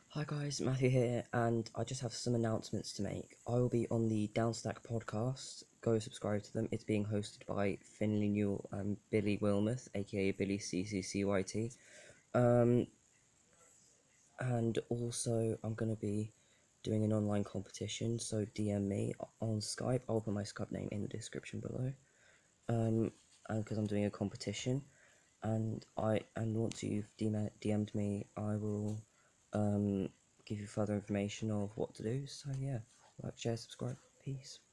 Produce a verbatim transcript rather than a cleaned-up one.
Hi guys, Matthew here, and I just have some announcements to make. I will be on the Downstack podcast. Go subscribe to them. It's being hosted by Finley Newell and Billy Wilmoth, aka Billy C C C Y T. Um, and also, I'm going to be doing an online competition, so D M me on Skype. I'll put my Skype name in the description below. Um, and because I'm doing a competition, and I and once you've D M'd me, I will um give you further information of what to do. So yeah, like, share, subscribe, peace.